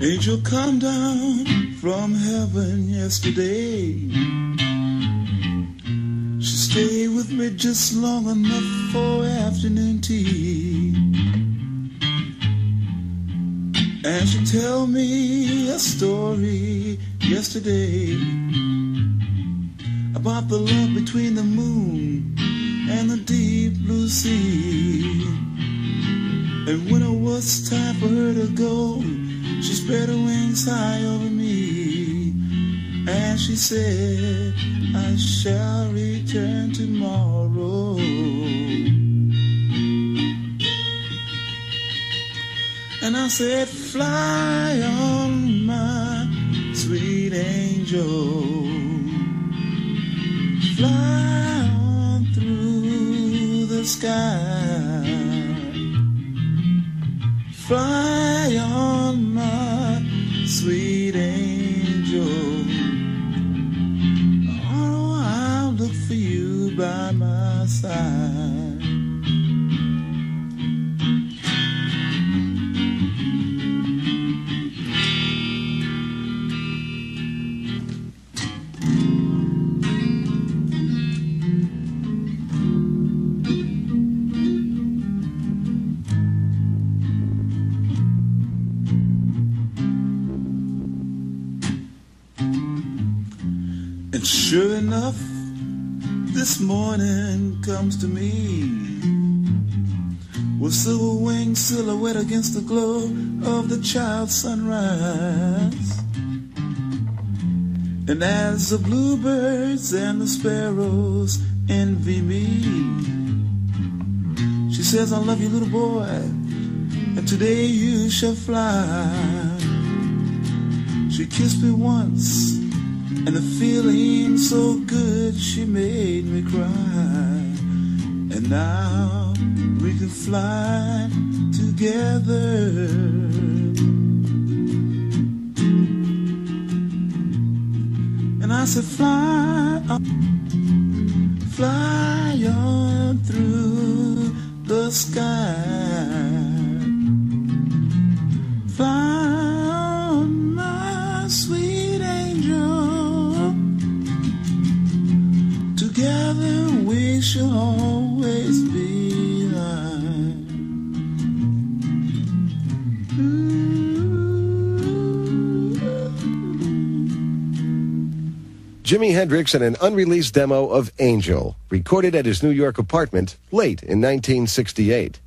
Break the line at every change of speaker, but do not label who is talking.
Angel come down from heaven yesterday. She stayed with me just long enough for afternoon tea. And she tell me a story yesterday about the love between the moon and the deep blue sea. And when it was time for her to go, she spread her wings high over me, and she said, I shall return tomorrow. And I said, fly on, my sweet angel, fly on through the sky, fly on, my sweet angel. Oh, I'll look for you by my side. And sure enough, this morning comes to me with silver wings silhouette against the glow of the child's sunrise. And as the bluebirds and the sparrows envy me, she says, I love you, little boy, and today you shall fly. She kissed me once, and the feeling so good she made me cry. And now we can fly together. And I said, fly on through the sky, fly on, my sweet angel. Together we shall always be thine.
Jimi Hendrix and an unreleased demo of Angel, recorded at his New York apartment late in 1968.